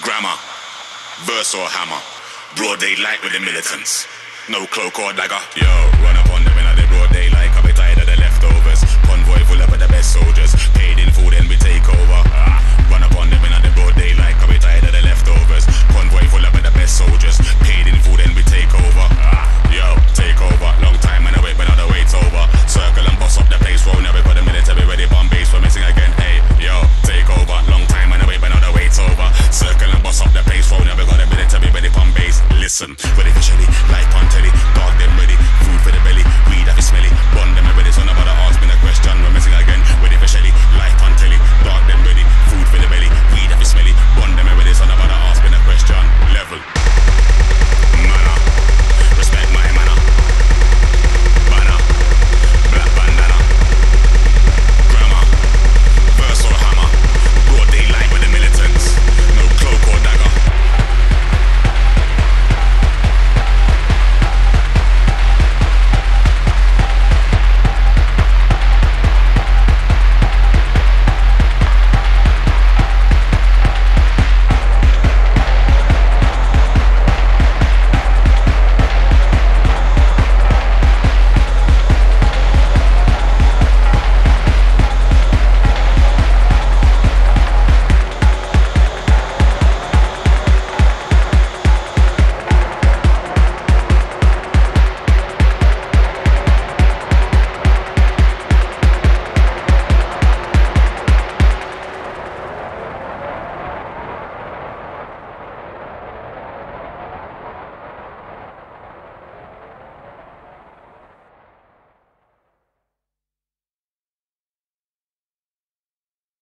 grammar, verse or hammer. Broad daylight with the militants. No cloak or dagger. Yo, run up on them in the broad daylight. I'll be tired of the leftovers. Convoy full up of the best soldiers. Paid in full, then we take over. Run up on them in the broad daylight. I'll be tired of the leftovers. Convoy full up of the best soldiers. Paid in full, then we take over. Yo, take over. Long time and I wait, but now the wait's over. Circle and boss up the place. Roll now we got the military ready. Bomb base, we're missing again. Hey, yo, take over. Long time and I wait, but now the wait's over. Circle and boss up the place. Roll now we got the military ready. Bomb base. Listen, ready for